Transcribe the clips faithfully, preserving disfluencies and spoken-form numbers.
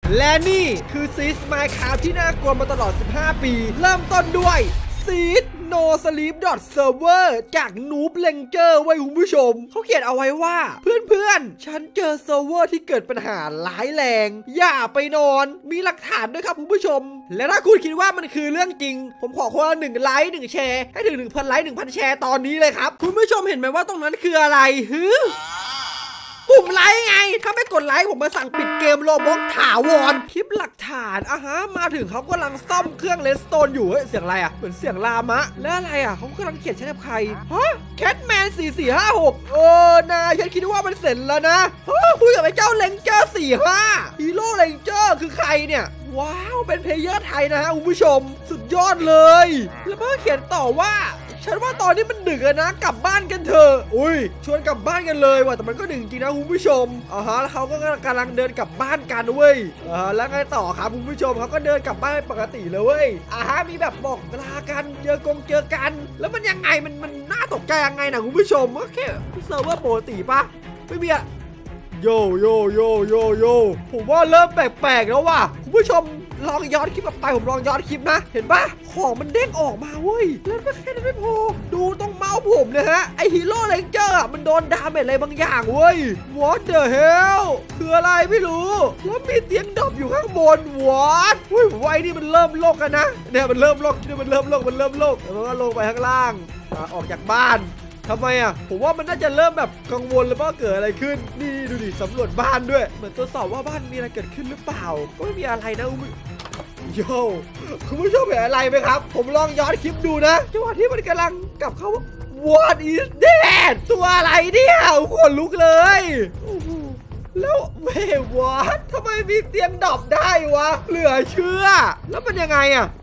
และนี่คือซีด Minecraft ที่น่ากลัวมาตลอดสิบห้าปีเริ่มต้นด้วยซีด no sleep server จากนูบเลงเจอร์ไว้คุณผู้ชมเขาเขียนเอาไว้ว่าเพื่อนๆฉันเจอเซิร์ฟเวอร์ที่เกิดปัญหาร้ายแรงอย่าไปนอนมีหลักฐานด้วยครับคุณผู้ชมและถ้าคุณคิดว่ามันคือเรื่องจริงผมขอคนละหนึ่งไลค์หนึ่งแชร์ให้ถึงหนึ่งพันไลค์หนึ่งพันแชร์ตอนนี้เลยครับคุณผู้ชมเห็นไหมว่าตรงนั้นคืออะไรฮึปุ่มไลค์ไงถ้าไม่กดไลค์ผมมาสั่งปิดเกมโลบ็อกถาวรคลิปหลักฐานอ่ะฮะมาถึงเขากำลังซ่อมเครื่องเลสโตนอยู่เฮ้ยเสียงอะไรอ่ะเหมือนเสียงลามะและอะไรอ่ะเขากำลังเขียนแชทกับใครฮะแคทแมนสี่สี่ห้าหกเออนายฉันคิดว่ามันเสร็จแล้วนะเฮ้ยคุยกับไอ้เจ้าเลนเจอร์สี่ห้าฮีโร่เลนเจอร์คือใครเนี่ยว้าวเป็นเพลเยอร์ไทยนะฮะคุณผู้ชมสุดยอดเลยแล้วเพื่อเขียนต่อว่าฉันว่าตอนนี้มันดึกแล้วนะกลับบ้านกันเถอะอุ้ยชวนกลับบ้านกันเลยว่ะแต่มันก็ดึกจริงนะคุณผู้ชมอ่าฮะแล้วเขาก็กำลังเดินกลับบ้านกันเว้ยอ่าแล้วไงต่อครับคุณผู้ชมเขาก็เดินกลับบ้านปกติเลยเว้ยอ่าฮะมีแบบบอกลากันเจอกงเจอกันแล้วมันยังไงมันมันน่าตกใจยังไงนะคุณผู้ชมก็แค่เซิร์ฟเวอร์ปกติปะไม่มีอะโยโยโยโยโยผมว่าเริ่มแปลกๆแล้วว่ะคุณผู้ชมลองย้อนคลิปไปผมลองย้อนคลิปนะเห็นปะของมันเด้งออกมาเว้ยแล้วไม่แค่นั้นไม่พอดูตรงเมาส์ผมนะฮะไอฮีโร่เลนเจอร์มันโดนดาเมจอะไรบางอย่างเว้ย What the hell คืออะไรไม่รู้แล้วมีเตียงดรอปอยู่ข้างบน What เฮ้ยผมว่าไอ้นี่มันเริ่มโลกกันนะเนี่ยมันเริ่มโลกนี่มันเริ่มโลกมันเริ่มโลกแล้วก็ลงไปข้างล่างออกจากบ้านทำไมอ่ะผมว่ามันน่าจะเริ่มแบบกังวลเลยว่าเกิดอะไรขึ้นนี่ดูดิสำรวจบ้านด้วยเหมือนตรวจสอบว่าบ้านมีอะไรเกิดขึ้นหรือเปล่าก็ไม่มีอะไรนะโย่คุณผู้ชมเห็นอะไรไหมครับผมลองย้อนคลิปดูนะจังหวะที่มันกำลังกลับเข้า What is that ตัวอะไรเนี่ยขนลุกเลยแล้วเว้ย What ทำไมมีเตียงดับได้วะเหลือเชื่อแล้วมันยังไงอ่ะ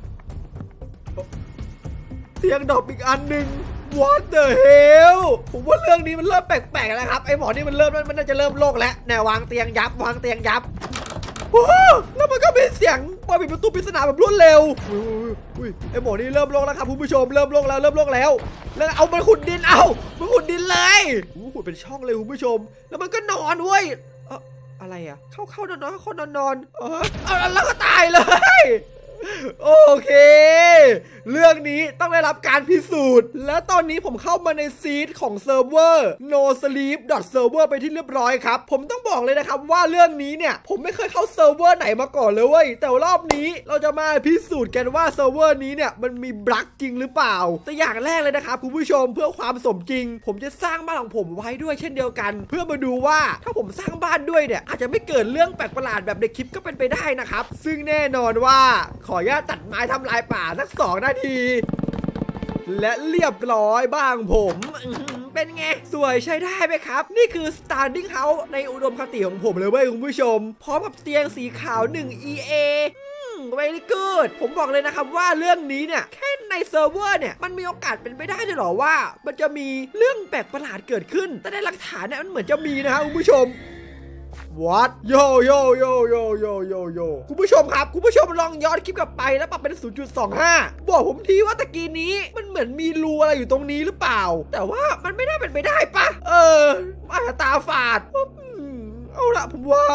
เตียงดับอีกอันหนึ่งWhat the hell ผมว่าเรื่องนี้มันเริ่มแปลกๆแล้วครับไอ้หมอนี่มันเริ่มมันน่าจะเริ่มโลกแล้วแนววางเตียงยับวางเตียงยับโอ้แล้วมันก็มีเสียงเปิดประตูปริศนาแบบรวดเร็วอุ้ยไอ้หมอนี่เริ่มโลกแล้วครับคุณผู้ชมเริ่มโลกแล้วเริ่มโลกแล้วแล้วเอามันขุดดินเอามันขุดดินเลยโอ้ขุดเป็นช่องเลยคุณผู้ชมแล้วมันก็นอนเว้ยเอออะไรอ่ะเข้าเข้านอนนอนเข้านอนนอนเออเอาแล้วก็ตายเลยโอเคเรื่องนี้ต้องได้รับการพิสูจน์และตอนนี้ผมเข้ามาในซีดของเซิร์ฟเวอร์ no sleep server ไปที่เรียบร้อยครับผมต้องบอกเลยนะครับว่าเรื่องนี้เนี่ยผมไม่เคยเข้าเซิร์ฟเวอร์ไหนมาก่อนเลยเว้ยแต่รอบนี้เราจะมาพิสูจน์กันว่าเซิร์ฟเวอร์นี้เนี่ยมันมีบั๊กจริงหรือเปล่าแต่อย่างแรกเลยนะครับคุณผู้ชมเพื่อความสมจริงผมจะสร้างบ้านของผมไว้ด้วยเช่นเดียวกันเพื่อมาดูว่าถ้าผมสร้างบ้านด้วยเนี่ยอาจจะไม่เกิดเรื่องแปลกประหลาดแบบในคลิปก็เป็นไปได้นะครับซึ่งแน่นอนว่าขออนุญาตตัดไม้ทำลายป่าสักสองนาทีและเรียบร้อยบ้างผมเป็นไงสวยใช้ได้ไหมครับนี่คือ Standing House ในอุดมคติของผมเลยเว้ยคุณผู้ชมพร้อมกับเตียงสีขาวหนึ่ง อี เอ very good ผมบอกเลยนะครับว่าเรื่องนี้เนี่ยแค่ในเซิร์ฟเวอร์เนี่ยมันมีโอกาสเป็นไปได้เลยหรอว่ามันจะมีเรื่องแปลกประหลาดเกิดขึ้นแต่ในหลักฐานเนี่ยมันเหมือนจะมีนะครับคุณผู้ชมWhat โยโยโยโยโยโยโยคุณผู้ชมครับคุณผู้ชมลองย้อนคลิปกลับไปแล้วปรับเป็น ศูนย์จุดสองห้า บอกผมทีว่าตะกี้นี้มันเหมือนมีรูอะไรอยู่ตรงนี้หรือเปล่าแต่ว่ามันไม่ได้เป็นไปได้ปะเอออาจจะตาฝาดเอาละผมว่า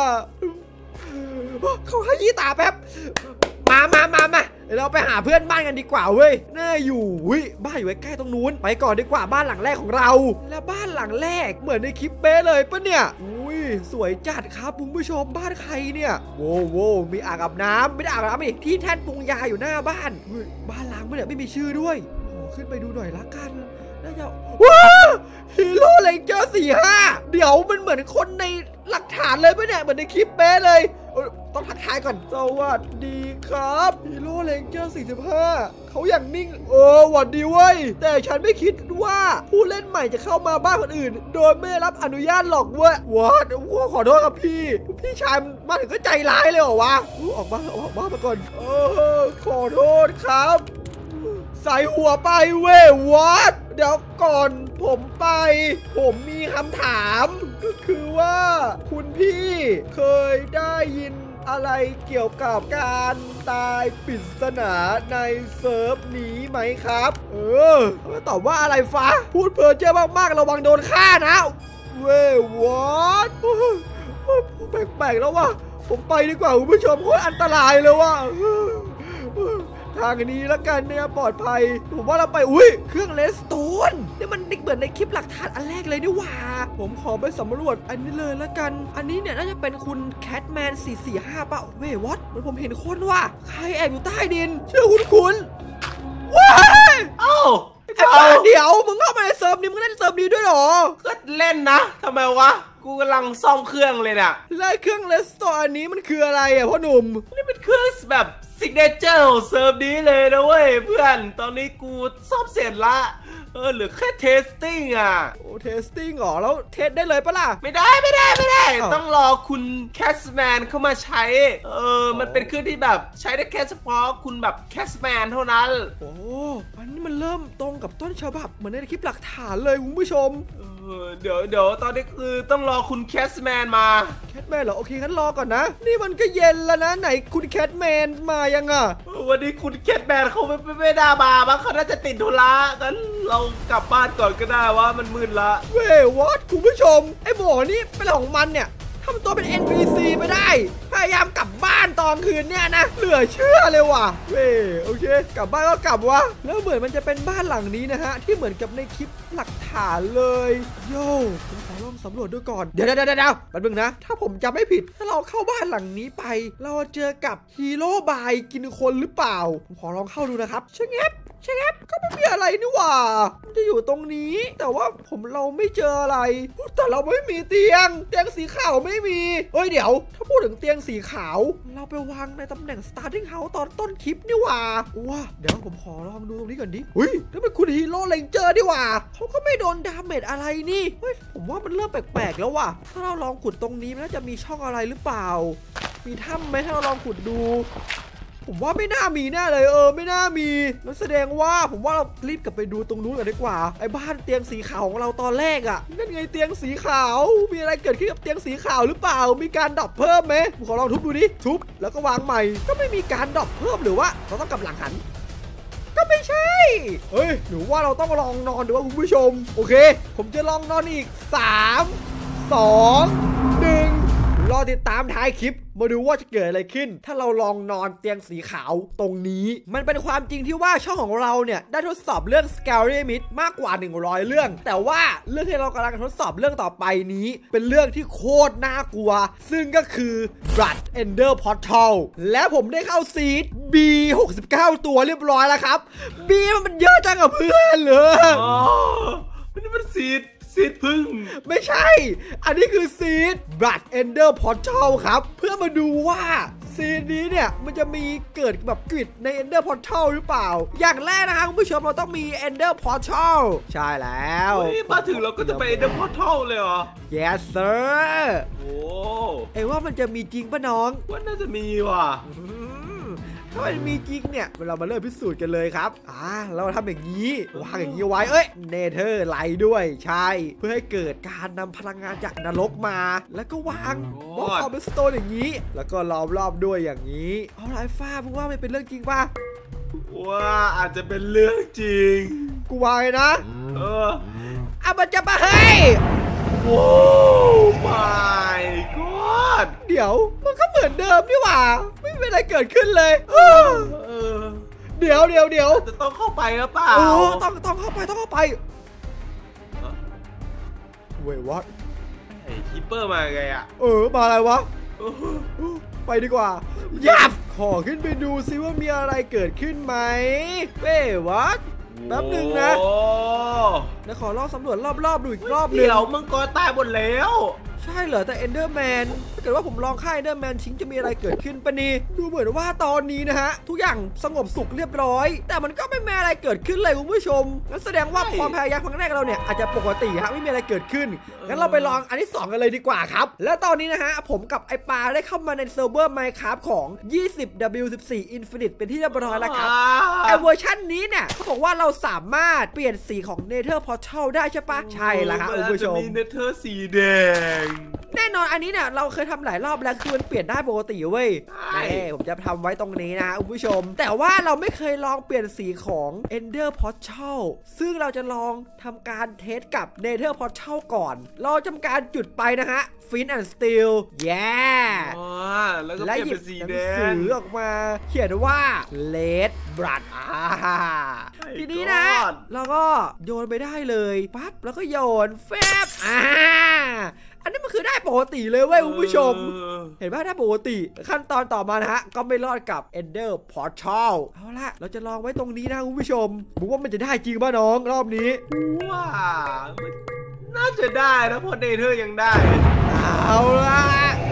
เขาขยี้ตาแป๊บมามามามาเราไปหาเพื่อนบ้านกันดีกว่าเว้ยน่าอยู่วิบ้านอยู่ใกล้ตรงนู้นไปก่อนดีกว่าบ้านหลังแรกของเราและบ้านหลังแรกเหมือนในคลิปเป๊ะเลยปะเนี่ยอุ้ยสวยจัดครับคุณผู้ชมบ้านใครเนี่ยโว้โว้มีอ่างอาบน้ำไม่ได้อ่างอาบน้ำอีกที่แท่นปรุงยาอยู่หน้าบ้านบ้านล้างไม่เนี่ยไม่มีชื่อด้วยโอ้ขึ้นไปดูหน่อยละกันน่าจะว้าฮีโร่เลนเจอร์สี่ห้าเดี๋ยวมันเหมือนคนในหลักฐานเลยปะเนี่ยเหมือนในคลิปเป๊ะเลยต้องทักทายก่อนสวัสดีครับฮีโร่เลนเจอร์สี่สิบห้าเขาอย่างนิ่งเออหวัดดีเว้ยแต่ฉันไม่คิดว่าผู้เล่นใหม่จะเข้ามาบ้านคนอื่นโดยไม่รับอนุญาตหรอกเว้ยว้าขอโทษครับพี่พี่ชายมาถึงก็ใจร้ายเลยเหรอวะออกมาออกมามาก่อนเออขอโทษครับใส่หัวไปเว้ยวัดเดี๋ยวก่อนผมไปผมมีคำถามก็คือว่าคุณพี่เคยได้ยินอะไรเกี่ยวกับการตายปริศนาในเซิร์ฟนี้ไหมครับเออตอบว่าอะไรฟ้าพูดเพ้อเจ้อมากๆระวังโดนฆ่านะเว้ยวัดแปลกๆแล้วว่ะผมไปดีกว่าคุณผู้ชมโคตรอันตรายเลยว่ะทางนี้แล้วกันเนี่ยปลอดภัยผมว่าเราไปอุ้ยเครื่องเลสโตนนี่มันเหมือนในคลิปหลักฐานอันแรกเลยนี่หว่าผมขอไปสำรวจอันนี้เลยแล้วกันอันนี้เนี่ยน่าจะเป็นคุณแคทแมนสี่สี่ห้าป่ะเว้ยวอตเหมือนผมเห็นคนว่ะใครแอบอยู่ใต้ดินเชื่อคุณคุณว้ายเอ้าไอ้บ้าเดี๋ยวมึงเข้ามาในเซิร์ฟนี้มึงเล่นเซิร์ฟนี้ด้วยหรอก็เล่นนะทำไมวะกูกำลังซ่อมเครื่องเลยน่ะแล้วเครื่องเลสโตนอันนี้มันคืออะไรอ่ะพ่อหนุ่มนี่เป็นเครื่องแบบซิกเนเจอร์ของเซิร์ฟนี้เลยนะเว้ยเพื่อนตอนนี้กูซ่อมเสร็จละเออเหลือแค่เทสติ้งอ่ะโอ้เทสติ้งเหรอแล้วเทสได้เลยปะล่ะไม่ได้ไม่ได้ไม่ได้ต้องรอคุณแคสแมนเข้ามาใช้เออมันเป็นเครื่องที่แบบใช้ได้แค่เฉพาะคุณแบบแคสแมนเท่านั้นโอ้อันนี้มันเริ่มตรงกับต้นฉบับเหมือนในคลิปหลักฐานเลยคุณผู้ชมเดี๋ยวเดี๋ยวตอนนี้คือต้องรอคุณแคสแมนมาแคทแมนเหรอโอเคงั้นรอก่อนนะนี่มันก็เย็นแล้วนะไหนคุณแคทแมนมายังอ่ะวันนี้คุณแคทแมนเขาไม่ไม่ได้มาบ้างเขาน่าจะติดธุระงั้นเรากลับบ้านก่อนก็ได้ว่ามันมืดละเว้ยวอตคุณผู้ชมไอ้หมอนี่เป็นอะไรของมันเนี่ยทำตัวเป็น เอ็น พี ซี ไปได้พยายามกลับบ้านตอนคืนเนี่ยนะเหลือเชื่อเลยว่ะเว้โอเคกลับบ้านก็กลับวะแล้วเหมือนมันจะเป็นบ้านหลังนี้นะฮะที่เหมือนกับในคลิปหลักฐานเลยโย่ผมขอลองสำรวจดูก่อนเดี๋ยวเดี๋ยวเดี๋ยวแป๊บนึงนะถ้าผมจำไม่ผิดถ้าเราเข้าบ้านหลังนี้ไปเราเจอกับฮีโร่บายกินคนหรือเปล่าผมขอลองเข้าดูนะครับชะแงบชะแงบก็ไม่มีอะไรนี่หว่ามันจะอยู่ตรงนี้แต่ว่าผมเราไม่เจออะไรแต่เราไม่มีเตียงเตียงสีขาวไม่มีเฮ้ยเดี๋ยวถ้าพูดถึงเตียงสีขาวเราไปวางในตำแหน่ง starting house ตอนต้นคลิปนี่หว่าว้าเดี๋ยวผมขอลองดูตรงนี้ก่อนดิเฮ้ยนั่นเป็นคุณฮีโร่เลนเจอร์นี่หว่าเขาก็ไม่โดนดาเมจอะไรนี่เฮ้ยผมว่ามันเริ่มแปลกๆแล้วว่ะถ้าเราลองขุดตรงนี้มันน่าจะมีช่องอะไรหรือเปล่ามีถ้ำไหมถ้าเราลองขุดดูผมว่าไม่น่ามีแน่เลยเออไม่น่ามีนั่นแสดงว่าผมว่าเรารีบกลับไปดูตรงนู้นกันดีกว่าไอ้บ้านเตียงสีขาวของเราตอนแรกอ่ะนั่นไงเตียงสีขาวมีอะไรเกิดขึ้นกับเตียงสีขาวหรือเปล่ามีการดรอปเพิ่มไหมผมขอลองทุบดูดิทุบแล้วก็วางใหม่ก็ไม่มีการดรอปเพิ่มหรือว่าเราต้องกลับหลังหันก็ไม่ใช่เฮ้ยหรือว่าเราต้องลองนอนดูว่าคุณผู้ชมโอเคผมจะลองนอนอีกสามสองหนึ่งรอติดตามท้ายคลิปมาดูว่าจะเกิดอะไรขึ้นถ้าเราลองนอนเตียงสีขาวตรงนี้มันเป็นความจริงที่ว่าช่องของเราเนี่ยได้ทดสอบเรื่อง Scary Myth มากกว่าหนึ่งร้อยเรื่องแต่ว่าเรื่องที่เรากำลังทดสอบเรื่องต่อไปนี้เป็นเรื่องที่โคตรน่ากลัวซึ่งก็คือ Blood Ender Portal และผมได้เข้าซีด บี หกสิบเก้า ตัวเรียบร้อยแล้วครับ B มันเยอะจังกับเพื่อนเลยอ๋อมันมันซีดซีดพึ่งไม่ใช่อันนี้คือซีด Blood Ender Portal ครับเพื่อมาดูว่าซีดนี้เนี่ยมันจะมีเกิดแบบกริดใน Ender Portal หรือเปล่าอย่างแรกนะครับคุณผู้ชมเราต้องมี Ender Portal ใช่แล้วมาถึงเราก็จะไป Ender Portal เลยเหรอ Yes sir โอ้ไอ้ว่ามันจะมีจริงป่ะน้องว่าน่าจะมีว่ะถ้ามันมีจริงเนี่ยเรามาเริ่มพิสูจน์กันเลยครับอ่าเราทำอย่างนี้วางอย่างนี้ไว้เอ้ยเนเธอร์ไลท์ด้วยใช่เพื่อให้เกิดการนำพลังงานจากนรกมาแล้วก็วางบล็อกออฟสโตนอย่างนี้แล้วก็ล้อมรอบด้วยอย่างนี้เอาไรฟ้าพูดว่ามันเป็นเรื่องจริงป่ะว่าอาจจะเป็นเรื่องจริงกูวางนะเอออ่ะมันจะมาเฮ้ยโอ้ my god เดี๋ยวมันก็เหมือนเดิมนี่หว่าไม่เป็นอะไรเกิดขึ้นเลยเออเดี๋ยวเดี๋ยวเดี๋ยวจะต้องเข้าไปหรือเปล่าโอ้ต้องต้องเข้าไปต้องเข้าไปเว้ยวัดไอ้คีเปอร์มาไงอ่ะเออมาอะไรวะไปดีกว่ายับขอขึ้นไปดูซิว่ามีอะไรเกิดขึ้นไหมเว้ยวัดแป๊บหนึ่งนะเดี๋ยวขอลองสำรวจรอบๆดูอีกรอบนึงเดี๋ยวมึงก็ตายหมดแล้วใช่เหรอแต่ Enderman ถ้าเกิดว่าผมลองฆ่า Enderman ทิ้งจะมีอะไรเกิดขึ้นปะนี่ดูเหมือนว่าตอนนี้นะฮะทุกอย่างสงบสุขเรียบร้อยแต่มันก็ไม่มีอะไรเกิดขึ้นเลยคุณผู้ชมงั้นแสดงว่าความพยายามครั้งแรกเราเนี่ยอาจจะปกติฮะไม่มีอะไรเกิดขึ้นงั้นเราไปลองอันที่สองกันเลยดีกว่าครับและตอนนี้นะฮะผมกับไอปาได้เข้ามาในเซิร์ฟเวอร์ Minecraft ของ ยี่สิบ ดับเบิลยู สิบสี่ Infinite เป็นที่เรียบร้อยแล้วครับไอเวอร์ชันนี้เนี่ยเขาบอกว่าเราสามารถเปลี่ยนสีของ Nether Portal ได้ใช่ปะใช่แล้วครับคุณผู้ชมมี Nether สีแดงแน่นอนอันนี้เนี่ยเราเคยทำหลายรอบแล้วคือมันเปลี่ยนได้ปกติเว้ยนี่ผมจะทำไว้ตรงนี้นะคุณผู้ชมแต่ว่าเราไม่เคยลองเปลี่ยนสีของ Ender Portal ซึ่งเราจะลองทำการเทสกับ Nether Portal ก่อนเราทำการจุดไปนะฮะ Flint and Steel แย่อ๋อแล้วก็เปลี่ยนเป็นสีแดหนังสือออกมาเขียนว่า Red Blood อ่าทีนี้นะเราก็โยนไปได้เลยปั๊บแล้วก็โยนแฟบอ่าอันนี้มันคือได้ปกติเลยเว้ยคุณผู้ชมเห็นไหมได้ปกติขั้นตอนต่อมานะฮะก็ไม่รอดกับ Ender Portal เอาละเราจะลองไว้ตรงนี้นะคุณผู้ชมบอกว่ามันจะได้จริงป่ะน้องรอบนี้ว้าน่าจะได้นะเพราะเนเธอร์ยังได้เอาละ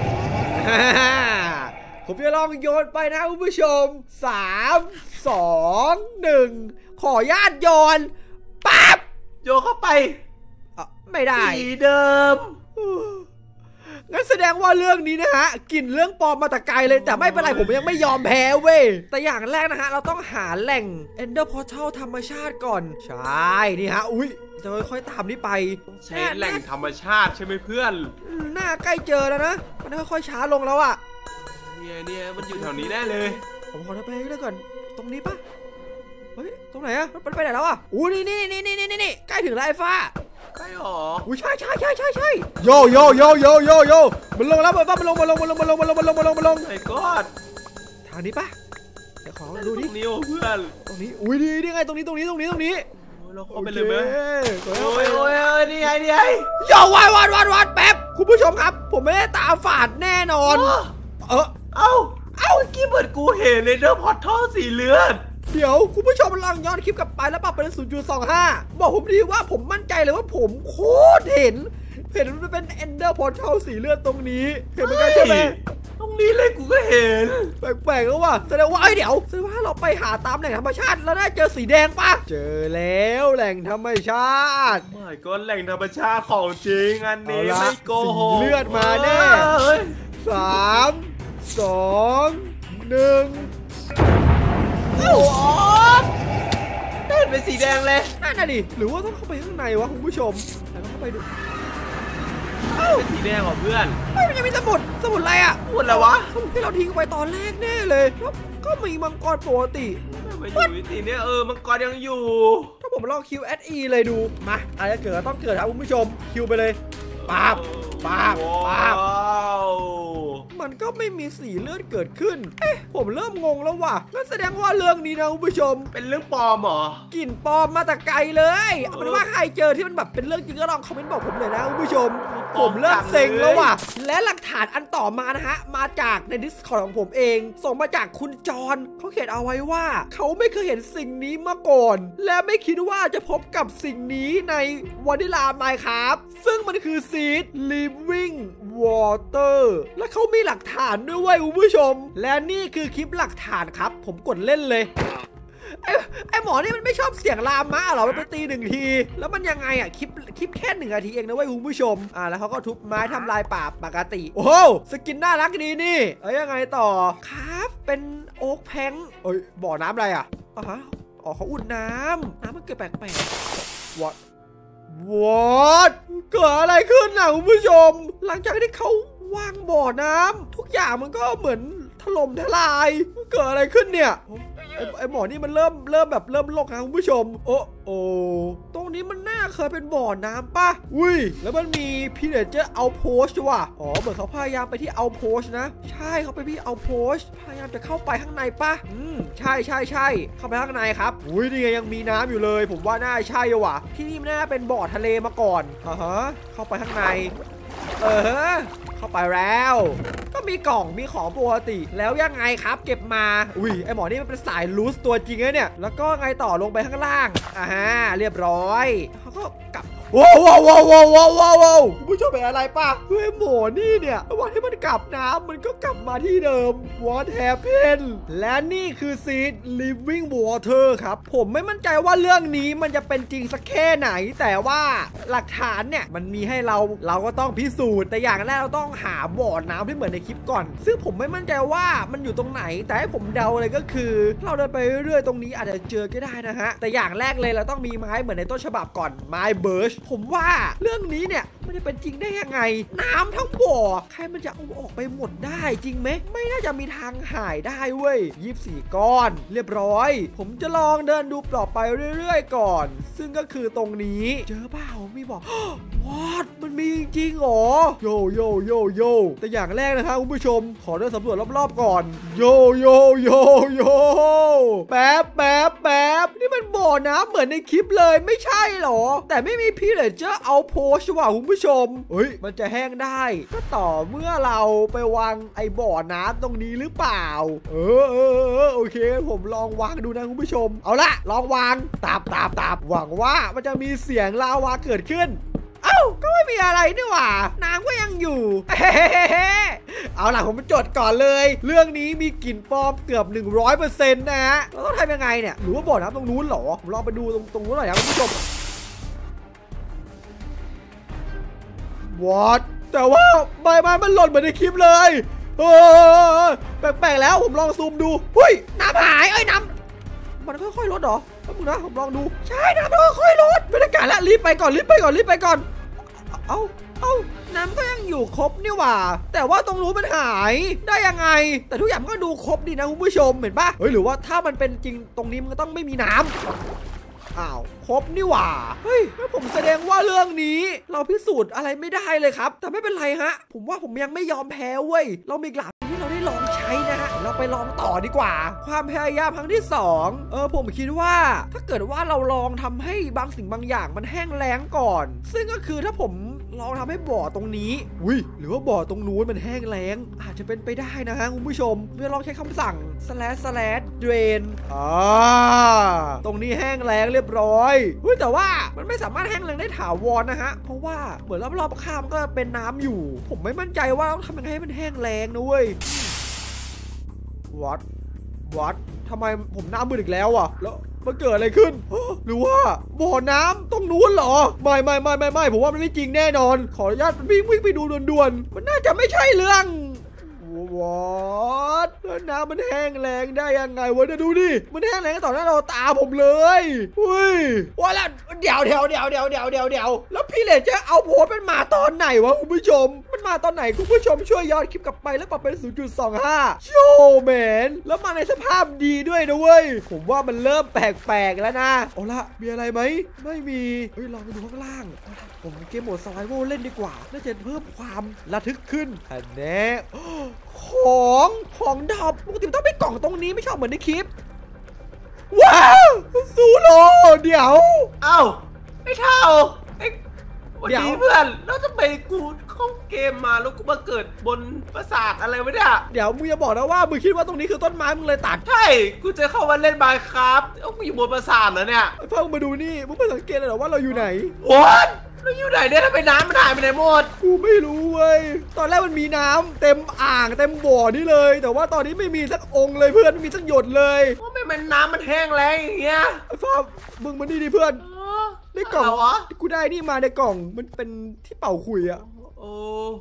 ผมจะลองโยนไปนะคุณผู้ชมสามสองหนึ่งขอญาตโยนปั๊บโยนเข้าไปไม่ได้สีเดิมงั้นแสดงว่าเรื่องนี้นะฮะกลิ่นเรื่องปลอมมาแต่ไกลเลยแต่ไม่เป็นไรผมยังไม่ยอมแพ้เว้ยแต่อย่างแรกนะฮะเราต้องหาแหล่ง Ender Portal ธรรมชาติก่อนใช่นี่ฮะอุ้ยจะค่อยๆตามนี่ไปใช้แหล่งธรรมชาติใช่ไหมเพื่อนหน้าใกล้เจอแล้วนะมันค่อยๆช้าลงแล้วอะเนี่ยเนี่ยมันอยู่แถวนี้แน่เลยผมขอไปเรื่อยก่อนตรงนี้ปะเฮ้ยตรงไหนอะมันไปไหนแล้วอะอู้นี่นี่นี่นี่นี่นี่ใกล้ถึงแล้วไอ้ฟ้าใช่หรออุ้ยใช่ใช่ใช่ใช่ใช่โยโยโยโยโยโยมันลงแล้วมันมันลงมันลงมันลงมันลงมันลงมันลงมันลงมันลงไอ้ก้อนทางนี้ปะเดี๋ยวขอดูดินิ้วเพื่อนตรงนี้อุ้ยดีนี่ไงตรงนี้ตรงนี้ตรงนี้ตรงนี้เราเข้าไปเลยไหมโอ้ยโอ้ยนี่ไงนี่ไงโยวัดวัดวัดวัดแป๊บคุณผู้ชมครับผมไม่ได้ตาฝาดแน่นอนเออเอ้าเอ้ากี้เหมือนกูเห็นเลยเดอร์พอร์ทัลสีเลือดเดี๋ยวคุณผู้ชมลองย้อนคลิปกลับไปแล้วปรับเป็น ศูนย์จุดสองห้า บอกผมดีว่าผมมั่นใจเลยว่าผมโคตรเห็นเห็นมันเป็น Ender Portal สีเลือดตรงนี้เห็นเหมือนกันใช่ไหมตรงนี้เลยกูก็เห็นแปลกๆแล้วว่ะแสดงว่าไอ้เดี๋ยวแสดงว่าเราไปหาตามแหล่งธรรมชาติแล้วได้เจอสีแดงปะเจอแล้วแหล่งธรรมชาติไม่ก็แหล่งธรรมชาติของจริงอันนี้ไม่โกหกเลือดมาแน่สามสองหนึ่งโอ้โหเป็นสีแดงเลยนั่นน่ะดิหรือว่าต้องเข้าไปข้างในวะคุณผู้ชมแล้วเข้าไปดูเป็นสีแดงเหรอเพื่อนไม่มันยังมีสมุดสมุดอะไรอ่ะสมุดอะไรวะสมุดที่เราทิ้งไปตอนแรกแน่เลยแล้วก็มีมังกรปกติไม่อยู่วิธีนี้เออมังกรยังอยู่ถ้าผมลอง คิว เอส อี เลยดูมาอะไรเกิดต้องเกิดครับคุณผู้ชมคิวไปเลยป๊าบป๊าบป๊าบมันก็ไม่มีสีเลือดเกิดขึ้นเอ๊ะผมเริ่มงงแล้วว่ะก็แสดงว่าเรื่องนี้นะคุณผู้ชมเป็นเรื่องปลอมเหรอกลิ่นปลอมมาแต่ไกลเลยเอาเป็นว่าใครเจอที่มันแบบเป็นเรื่องจริงก็ลองคอมเมนต์บอกผมเลยนะคุณผู้ชมผมเริ่มเซ็งแล้วว่ะและหลักฐานอันต่อมานะฮะมาจากใน Discord ของผมเองส่งมาจากคุณจอนเขาเขียนเอาไว้ว่าเขาไม่เคยเห็นสิ่งนี้มาก่อนและไม่คิดว่าจะพบกับสิ่งนี้ในวานิลาไมน์ครับซึ่งมันคือซีด living water และเขามีหลักฐานด้วยเว้ยคุณผู้ชมและนี่คือคลิปหลักฐานครับผมกดเล่นเลยไอ้ไอ้หมอนี่มันไม่ชอบเสียงลามะหรอมันไปตีหนึ่งทีแล้วมันยังไงอ่ะคลิปคลิปแค่หนึ่งนาทีเองนะเว้ยคุณผู้ชมอ่าแล้วเขาก็ทุบไม้ทำลายป่าปกติโอ้โหสกินน่ารักดีนี่เอ้ยยังไงต่อครับเป็นโอ๊กแพงเอ้ยบ่อน้ำอะไรอ่ะอ๋อฮะอ๋อเขาอุ่นน้ำน้ำมันเกิดแปลกๆ what what เกิดอะไรขึ้นนะคุณผู้ชมหลังจากที่เขาวางบ่อน้ำทุกอย่างมันก็เหมือนถล่มทลายเกิดอะไรขึ้นเนี่ยไอ้ไอหมอนี่มันเริ่มเริ่มแบบเริ่มโลกนะคุณผู้ชมโอ้โอ้ตรงนี้มันน่าเคยเป็นบ่อน้ำป่ะอุ้ยแล้วมันมีพีเดเจอร์เอาโพสว่ะอ๋อเหมือนเขาพยายามไปที่เอาโพสนะใช่เขาไปที่เอาโพสพยายามจะเข้าไปข้างในป่ะอืมใช่ใช่ใช่เข้าไปข้างในครับอุ้ยนี่ยังมีน้ำอยู่เลยผมว่าน่าใช่ว่ะที่นี่น่าเป็นบ่อทะเลมาก่อนอ่าฮะเข้าไปข้างในเออเข้าไปแล้วก็มีกล่องมีของปกติแล้วยังไงครับเก็บมาอุ้ยไอหมอนี่มันเป็นสายลูสตัวจริงเลยเนี่ยแล้วก็ไงต่อลงไปข้างล่างอ่าฮะเรียบร้อยเขาก็กลับว้าวว้าวว้าวว้าวว้าวว้าวคุณผู้ชมเป็นอะไรป่ะเฮ้ยหมอนี่เนี่ยวันที่มันกลับน้ำมันก็กลับมาที่เดิม What happened และนี่คือ Seed Living Water ครับผมไม่มั่นใจว่าเรื่องนี้มันจะเป็นจริงสักแค่ไหนแต่ว่าหลักฐานเนี่ยมันมีให้เราเราก็ต้องพิสูจน์แต่อย่างแรกเราต้องหาบ่อน้ำที่เหมือนในคลิปก่อนซึ่งผมไม่มั่นใจว่ามันอยู่ตรงไหนแต่ให้ผมเดาเลยก็คือเราเดินไปเรื่อยๆตรงนี้อาจจะเจอก็ได้นะฮะแต่อย่างแรกเลยเราต้องมีไม้เหมือนในต้นฉบับก่อนไม้เบิร์ชผมว่าเรื่องนี้เนี่ยไม่ได้เป็นจริงได้ยังไงน้ำทั้งบ่อใครมันจะเอาออกไปหมดได้จริงไหมไม่น่าจะมีทางหายได้เว้ยยี่สิบสี่ก้อนเรียบร้อยผมจะลองเดินดูต่อไปเรื่อยๆก่อนซึ่งก็คือตรงนี้เจอเปล่ามีบอกวอดมันมีจริงเหรอโยโยโยโยแต่อย่างแรกนะครับคุณผู้ชมขอเดินสำรวจรอบๆก่อนโยโยโยโยแป๊บแป๊บแป๊บนี่มันบ่อน้ำเหมือนในคลิปเลยไม่ใช่หรอแต่ไม่มีพี่เลยเจอเอาโพสต์ว่ะคุณผู้ชมเฮ้ยมันจะแห้งได้ก็ต่อเมื่อเราไปวางไอ้บ่อน้ำตรงนี้หรือเปล่าเออเออเออโอเคผมลองวางดูนะคุณผู้ชมเอาละลองวางตาบตาบตาบหวังว่ามันจะมีเสียงลาวาเกิดขึ้นเอ้าก็ไม่มีอะไรนี่หว่าน้ำก็ยังอยู่เอาล่ะผมจดก่อนเลยเรื่องนี้มีกลิ่นปลอมเกือบ หนึ่งร้อยเปอร์เซ็นต์ นะฮะเราต้องทำยังไงเนี่ยหรือว่าบ่อน้ำตรงนู้นเหรอผมลองไปดูตรงตรงนู้นหน่อยนะคุณผู้ชมวอทแต่ว่าใบไม้มันหล่นเหมือนในคลิปเลยเออแปลกๆแล้วผมลองซูมดูเฮ้ยน้ำหายเอ้ยน้ำมันค่อยๆลดเหรอแป๊บนึงนะผมลองดูใช่น้ำมันค่อยๆลดไม่ได้การแล้วรีบไปก่อนรีบไปก่อนรีบไปก่อนเอ้าเอ้าน้ำก็ยังอยู่ครบนี่หว่าแต่ว่าตรงนู้นมันหายได้ยังไงแต่ทุกอย่างก็ดูครบดีนะคุณผู้ชมเห็นปะเฮ้ยหรือว่าถ้ามันเป็นจริงตรงนี้มันก็ต้องไม่มีน้ำอ้าวครบนี่หว่าเฮ้ยแล้วผมแสดงว่าเรื่องนี้เราพิสูจน์อะไรไม่ได้เลยครับแต่ไม่เป็นไรฮะผมว่าผมยังไม่ยอมแพ้เว้ยเรามีหลักที่เราได้ลองใช้นะฮะเราไปลองต่อดีกว่าความพยายามครั้งที่สองเออผมคิดว่าถ้าเกิดว่าเราลองทำให้บางสิ่งบางอย่างมันแห้งแล้งก่อนซึ่งก็คือถ้าผมลองทำให้บ่อตรงนี้อุ้ยหรือว่าบ่อตรงนู้นมันแห้งแล้งอาจจะเป็นไปได้นะฮะคุณผู้ชมเมื่อลองใช้คำสั่ง slash slash drain อ่าตรงนี้แห้งแล้งเรียบร้อยเฮ้ยแต่ว่ามันไม่สามารถแห้งแล้งได้ถาวรนะฮะเพราะว่าเหมือนรอบๆข้ามก็เป็นน้ำอยู่ผมไม่มั่นใจว่าต้องทำยังไงให้มันแห้งแล้งนะเว้ยวัดวัดทำไมผมหน้ามืดอีกแล้วอ่ะแล้วมันเกิดอะไรขึ้นหรือว่าบ่อน้ำตรงนู้นเหรอไม่ไม่ไม่ไม่ไม่ผมว่ามันไม่จริงแน่นอนขออนุญาตวิ่งวิ่งไปดูด่วนๆมันน่าจะไม่ใช่เรื่องวัดแล้วน้ำมันแห้งแล้งได้ยังไงวะเนี่ยดูดิมันแห้งแล้งต่อหน้าเราตาผมเลยเฮ้ยว่าแล้วเดี๋ยวเดี๋ยวเดี๋ยวเดี๋ยวเดี๋ยวเดี๋ยวเดี๋ยวแล้วพี่เลนจะเอาโพสต์มันมาตอนไหนวะคุณผู้ชมมันมาตอนไหนคุณผู้ชมช่วยย้อนคลิปกลับไปแล้วปรับเป็น ศูนย์จุดสองห้า โชว์แมนแล้วมาในสภาพดีด้วยนะเว้ยผมว่ามันเริ่มแปลกๆแล้วนะเอาละมีอะไรไหมไม่มีเฮ้ยลองไปดูข้างล่างผมเกมโหมด Survival เล่นดีกว่าน่าจะเพิ่มความระทึกขึ้นอันแน่ของของดอกปกติต้องไปกล่องตรงนี้ไม่ชอบเหมือนในคลิปว้าวซูโร่เดี๋ยวเอ้าไอ้เท่าไอ้วันนี้เพื่อนแล้วทำไมกูเข้าเกมมาแล้วกูมาเกิดบนปราสาทอะไรวะเนี่ยเดี๋ยวมึงอย่าบอกนะว่ามึงคิดว่าตรงนี้คือต้นไม้มึงเลยตัดใช่กูจะเข้ามาเล่นบายครับเอ้ากูอยู่บนปราสาทแล้วเนี่ยเพิ่งมาดูนี่มึงไม่สังเกตเลยหรอว่าเราอยู่ไหน whatเราอยู่ไหนเนี่ยถ้าไปน้ำมันหายไปไหนหมดกูไม่รู้เว้ยตอนแรกมันมีน้ำเต็มอ่างเต็มบ่อนี่เลยแต่ว่าตอนนี้ไม่มีสักองค์เลยเพื่อนไม่มีสักหยดเลยว่าไม่มันน้ำมันแห้งแล้งอย่างเงี้ยไอ้ฟ้ามึงมานี่ดิเพื่อนในกล่องกูได้นี่มาในกล่องมันเป็นที่เป่าขุยอะโอ้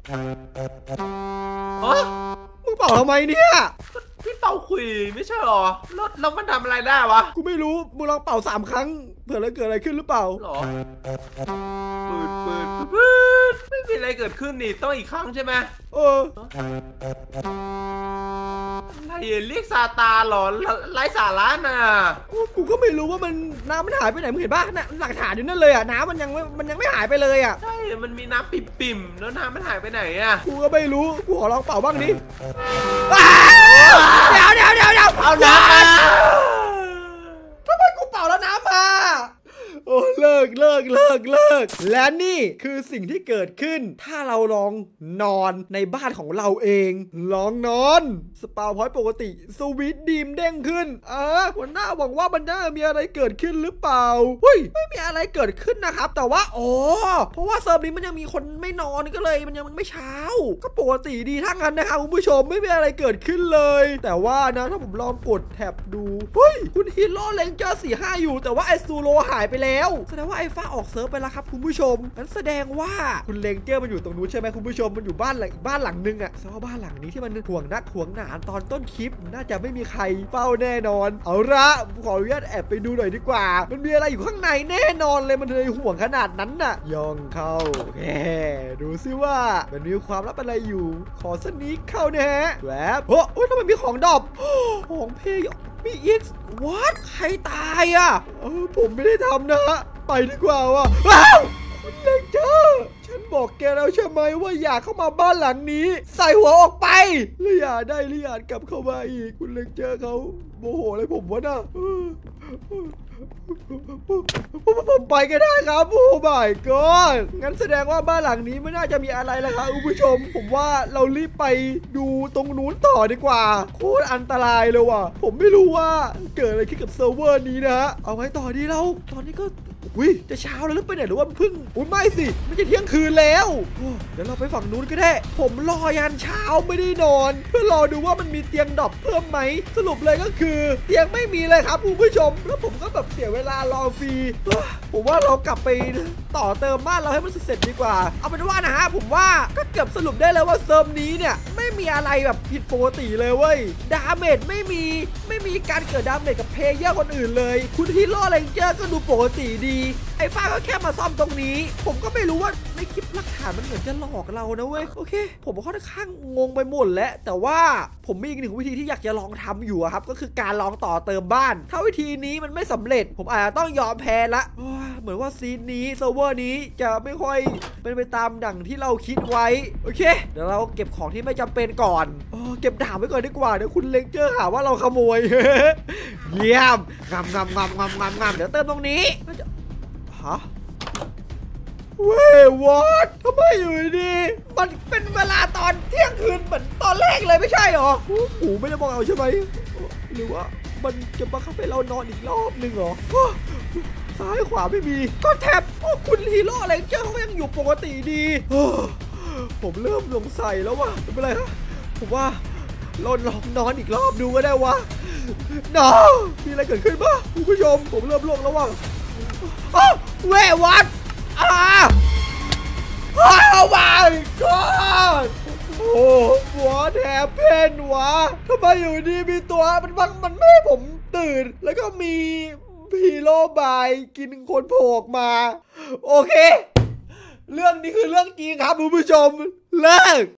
ฮะมึงเป่าทำไมเนี่ยพี่เป่าขุยไม่ใช่หรอแล้วแล้วมันทำอะไรได้วะกูไม่รู้มึงลองเป่าสามครั้งเผื่ออะไรเกิดอะไรขึ้นหรือเปล่าหรอปืดปืดปืดไม่มีอะไรเกิดขึ้นนี่ต้องอีกครั้งใช่ไหมเอออะไรเรียกซาตาหรอไร้สาระน่ะกูก็ไม่รู้ว่ามันน้ำมันหายไปไหนมึงเห็นป่ะน่ะหลักฐานอยู่นั่นเลยอ่ะน้ำมันยังมันยังไม่หายไปเลยอ่ะใช่มันมีน้ำปิ่มๆแล้วน้ำมันหายไปไหนอ่ะกูก็ไม่รู้กูขอลองเป่าบ้างดิเดี๋ยวเดี๋ยวเดี๋ยวเดี๋ยวเอาน้ำมาทำไมกูเป่าแล้วน้ำมาโอ้เลิกเลิกเลิกเลิกและนี่คือสิ่งที่เกิดขึ้นถ้าเราลองนอนในบ้านของเราเองลองนอนสปาพอยต์ปกติสวิตดีมเด้งขึ้นอ่ะวันหน้าหวังว่ามันน่ามีอะไรเกิดขึ้นหรือเปล่าเฮ้ยไม่มีอะไรเกิดขึ้นนะครับแต่ว่าอ๋อเพราะว่าเซิร์ฟนี้มันยังมีคนไม่นอนก็เลยมันยังไม่เช้าก็ปกติดีทั้งนั้นนะครับคุณผู้ชมไม่มีอะไรเกิดขึ้นเลยแต่ว่านะถ้าผมลองกดแท็บดูเฮ้ยคุณฮีโร่เลนเจอร์สี่ห้าอยู่แต่ว่าไอซูโรหายไปแล้วแสดงว่าไอ้ฟ้าออกเซิร์ฟไปแล้วครับคุณผู้ชมงั้นแสดงว่าคุณเลงเจอร์มันอยู่ตรงนู้นใช่ไหมคุณผู้ชมมันอยู่บ้านหลังบ้านหลังนึงอะแสดงว่าบ้านหลังนี้ที่มันห่วงนักห่วงหนาตอนต้นคลิปน่าจะไม่มีใครเฝ้าแน่นอนเอาละขออนุญาตแอบไปดูหน่อยดีกว่ามันมีอะไรอยู่ข้างในแน่นอนเลยมันเลยห่วงขนาดนั้นน่ะย่องเข้าแหมดูซิว่ามันมีความลับอะไรอยู่ขอสนิกเข้าแน่แวบโอ้ยทำไมมีของดรอปของเพย์มีอีกวัดใครตายอ่ะเออผมไม่ได้ทำนะไปดีกว่าว่ะว้าวคุณเลงเจอร์ฉันบอกแกแล้วใช่ไหมว่าอย่าเข้ามาบ้านหลังนี้ใส่หัวออกไปหรืออย่าได้หรืออย่ากลับเข้ามาอีกคุณเลงเจอร์เขาโมโหอะไรผมวะน่ะผมไปก็ได้ครับโอ้ my god งั้นแสดงว่าบ้านหลังนี้ไม่น่าจะมีอะไรแล้วครับคุณผู้ชมผมว่าเรารีบไปดูตรงนู้นต่อดีกว่าโคตรอันตรายเลยว่ะผมไม่รู้ว่าเกิดอะไรขึ้นกับเซิร์ฟเวอร์นี้นะเอาไว้ต่อดีเราตอนนี้ก็อุ้ยจะเช้าแล้วหรือไปไหนหรือว่าเพิ่งอุ้ยไม่สิไม่ใช่เที่ยงคืนแล้วเดี๋ยวเราไปฝั่งนู้นก็ได้ผมรอยันเช้าไม่ได้นอนเพื่อรอดูว่ามันมีเตียงดรอปเพิ่มไหมสรุปเลยก็คือเตียงไม่มีเลยครับคุณผู้ชมแล้วผมก็แบบเสียเวลารอฟรีผมว่าเรากลับไปต่อเติมบ้านเราให้มันเสร็จดีกว่าเอาเป็นว่านะฮะผมว่าก็เกือบสรุปได้เลยว่าเซิร์ฟนี้เนี่ยไม่มีอะไรแบบผิดปกติเลยเว้ยดาเมจไม่มีไม่มีการเกิดดาเมจกับเพลเยอร์คนอื่นเลยคุณฮีโร่เลนเจอร์ก็ดูปกติดีไอ้ฟ้าก็แค่มาซ่อมตรงนี้ผมก็ไม่รู้ว่าในคลิปหลักฐานมันเหมือนจะหลอกเรานะเว้ยโอเคผมค่อนข้างงงไปหมดแล้วแต่ว่าผมมีอีกหนึ่งวิธีที่อยากจะลองทำอยู่ครับก็คือการลองต่อเติมบ้านถ้าวิธีนี้มันไม่สำเร็จผมอาจจะต้องยอมแพ้ละเหมือนว่าซีนนี้เซิร์ฟเวอร์นี้จะไม่ค่อยเป็นไปตามดังที่เราคิดไว้โอเคเดี๋ยวเราเก็บของที่ไม่จำเป็นก่อนเก็บดาบไว้ก่อนดีกว่าเดี๋ยวคุณเลงเจอร์หาว่าเราขโมย เยี่ยมงำงำงำงำงำงำเดี๋ยวเติมตรงนี้ฮะเว้ยวอดทำไมอยู่ดีมันเป็นเวลาตอนเที่ยงคืนเหมือนตอนแรกเลยไม่ใช่หรอหมูไม่ได้บอกเอาใช่ไหมหรือว่ามันจะบังคับให้เรานอนอีกรอบหนึ่งเหรอซ้ายขวาไม่มีก็แท็บโอ้คุณฮีโร่อะไรเจ้าเขายังอยู่ปกติดีผมเริ่มสงสัยแล้วว่ะไม่เป็นไรครับผมว่าเราลองนอนอีกรอบดูก็ได้วะนอนมีอะไรเกิดขึ้นบ้างคุณผู้ชมผมเริ่มโลกแล้วว่ะเว้ยวัดอ่าโอ้ my god โอ้หัวแถบเพนวะทำไมอยู่ดีมีตัวมันบังมันไม่ให้ผมตื่นแล้วก็มีฮีโร่บายกินคนโผล่มาโอเคเรื่องนี้คือเรื่องจริงครับคุณผู้ชมเลิก